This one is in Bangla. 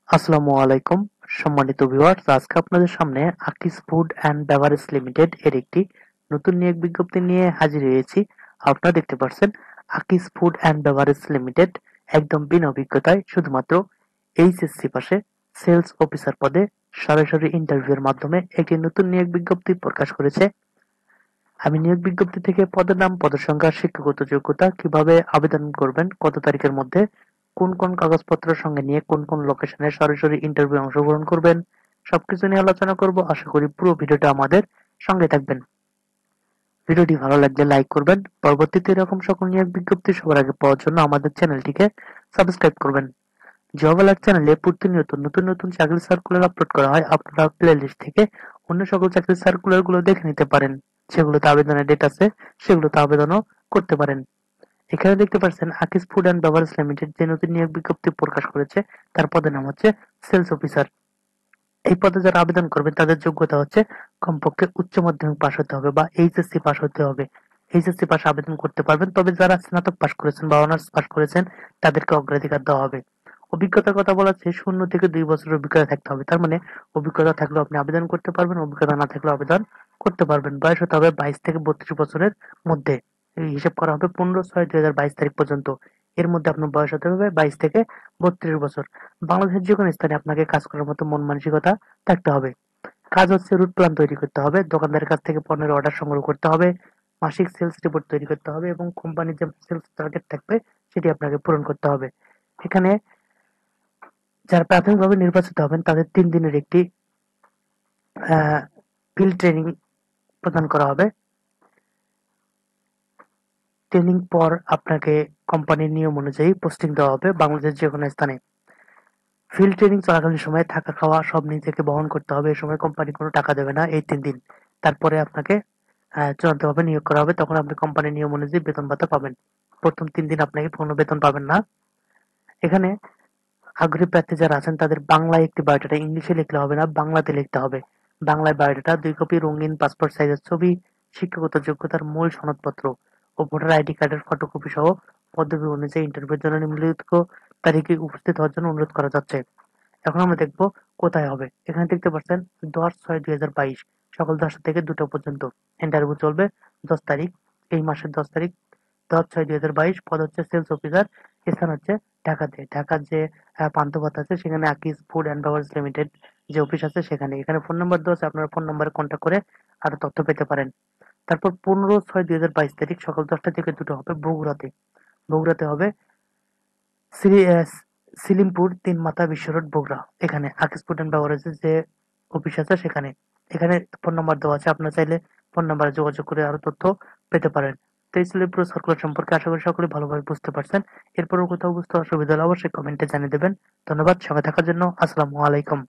আসসালামু আলাইকুম সম্মানিত ভিউয়ার্স, আজকে আপনাদের সামনে Akij food and beverage limited এর একটি নতুন নিয়োগ বিজ্ঞপ্তি নিয়ে হাজির হয়েছি। আপনারা দেখতে পাচ্ছেন Akij food and beverage limited একদম বিনা অভিজ্ঞতায় শুধুমাত্র এইচএসসি পাশে সেলস অফিসার পদে সরাসরি ইন্টারভিউর মাধ্যমে একটি নতুন নিয়োগ বিজ্ঞপ্তি প্রকাশ করেছে। আমি নিয়োগ বিজ্ঞপ্তি থেকে পদের নাম, পদের সংখ্যা, শিক্ষাগত যোগ্যতা, কিভাবে আবেদন করবেন, কত তারিখের মধ্যে, কোন কোন কাগজপত্র সঙ্গে নিয়ে কোন কোন লোকেশনে সরাসরি ইন্টারভিউ অংশগ্রহণ করবেন, সবকিছু নিয়ে আলোচনা করব। আশা করি পুরো ভিডিওটা আমাদের সঙ্গে থাকবেন। ভিডিওটি ভালো লাগলে লাইক করবেন। পরবর্তীতে এরকম সকল নিয়োগ বিজ্ঞপ্তি সবার আগে পাওয়ার জন্য আমাদের চ্যানেলটিকে সাবস্ক্রাইব করবেন। জব অ্যালার্ট চ্যানেলে প্রতিনিয়ত নতুন নতুন চাকরির সার্কুলার আপলোড করা হয়। আপনারা প্লে লিস্ট থেকে অন্য সকল চাকরির সার্কুলার গুলো দেখে নিতে পারেন। যেগুলোতে আবেদনের ডেট আছে সেগুলোতে আবেদনও করতে পারেন। এখানে দেখতে পাচ্ছেন Akij food and beverage limited যে নতুন নিয়োগ বিজ্ঞপ্তি প্রকাশ করেছে তার পদের নাম হচ্ছে সেলস অফিসার। এই পদে যারা আবেদন করবে তাদের যোগ্যতা হচ্ছে কমপক্ষে উচ্চ মাধ্যমিক পাশ হতে হবে বা এইচএসসি পাশ হতে হবে। এইচএসসি পাশে আবেদন করতে পারবেন, তবে যারা স্নাতক পাশ করেছেন বা অনার্স পাশ করেছেন তাদেরকে অগ্রাধিকার দেওয়া হবে। অভিজ্ঞতার কথা বলা হচ্ছে 0 থেকে 2 বছরের অভিজ্ঞতা থাকতে হবে। তার মানে অভিজ্ঞতা থাকলেও আপনি আবেদন করতে পারবেন, অভিজ্ঞতা না থাকলেও আবেদন করতে পারবেন। বয়স হতে হবে 22 থেকে 32 বছরের মধ্যে। এই হিসাব করা হবে 15/6/2022 তারিখ পর্যন্ত। এর মধ্যে আপনার বয়স হতে হবে 22 থেকে 32 বছর। বাংলাদেশের যে কোনো স্থানে আপনাকে কাজ করার মতো মন মানসিকতা থাকতে হবে। কাজ হচ্ছে রুট প্ল্যান তৈরি করতে হবে, দোকানদারের কাছ থেকে পণ্যের অর্ডার সংগ্রহ করতে হবে, মাসিক সেলস রিপোর্ট তৈরি করতে হবে এবং কোম্পানির যে সেলস টার্গেট থাকবে সেটি আপনাকে পূরণ করতে হবে। এখানে যারা প্রাথমিকভাবে নির্বাচিত হবেন তাদের 3 দিনের একটি ফিল্ড ট্রেনিং প্রদান করা হবে। ট্রেনিং পর আপনাকে কোম্পানির নিয়ম অনুযায়ী পোস্টিং দেওয়া হবে বাংলাদেশের যে কোনো স্থানে। ফিল্ড ট্রেনিং চলাকালীন সময়ে থাকা খাওয়া সব নিজেকে বহন করতে হবে। এই সময় কোম্পানি কোনো টাকা দেবে না এই 3 দিন। তারপরে আপনাকে চূড়ান্তভাবে নিয়োগ করা হবে, তখন আপনি কোম্পানির নিয়ম অনুযায়ী বেতন ভাতা পাবেন। প্রথম 3 দিন আপনাকে কোনো বেতন পাবেন না। এখানে আগ্রহী প্রার্থী যারা আছেন তাদের বাংলায় একটি বায়োডাটা, ইংলিশে লিখলে হবে না, বাংলাতে লিখতে হবে। বাংলায় বায়োডাটা, 2 কপি রঙিন পাসপোর্ট সাইজের ছবি, শিক্ষাগত যোগ্যতার মূল সনদপত্র ও ভোটার আইডি কার্ডের ফটোকপি সহ পদ্ধতি অনুযায়ী ইন্টারভিউর জন্য নিম্নলিখিত তারিখে উপস্থিত হওয়ার জন্য অনুরোধ করা যাচ্ছে। এখন আমরা দেখব কোথায় হবে। এখানে দেখতে পাচ্ছেন 10/6/2022 সকাল 10টা থেকে 2টা পর্যন্ত ইন্টারভিউ চলবে। 10 তারিখ, এই মাসের 10 তারিখ, 10/6/2022। পদ হচ্ছে সেলস অফিসার। স্থান হচ্ছে ঢাকাতে। ঢাকার যে পান্থপথ আছে সেখানে Akij food and beverage limited যে অফিস আছে সেখানে। এখানে ফোন নাম্বার দেওয়া আছে, আপনারা ফোন নাম্বারে কন্ট্যাক্ট করে আরো তথ্য পেতে পারেন। তারপর 15/6/2022 সকাল 10টা থেকে 2টা হবে বগুড়াতে। বগুড়াতে হবে সিলিমপুর 3 মাথা বিশ্ব রোড বগুড়া। এখানে আকিজ ফুড অ্যান্ড বেভারেজের যে অফিস আছে সেখানে। এখানে ফোন নাম্বার দেওয়া আছে, আপনারা চাইলে ফোন নাম্বারে যোগাযোগ করে আরো তথ্য পেতে পারেন। তো এই ছিল পুরো সার্কুলার সম্পর্কে। আশা করি সকলে ভালোভাবে বুঝতে পারছেন। এরপরও কোথাও বুঝতে অসুবিধা হলে অবশ্যই কমেন্টে জানিয়ে দেবেন। ধন্যবাদ সঙ্গে থাকার জন্য। আসসালামু আলাইকুম।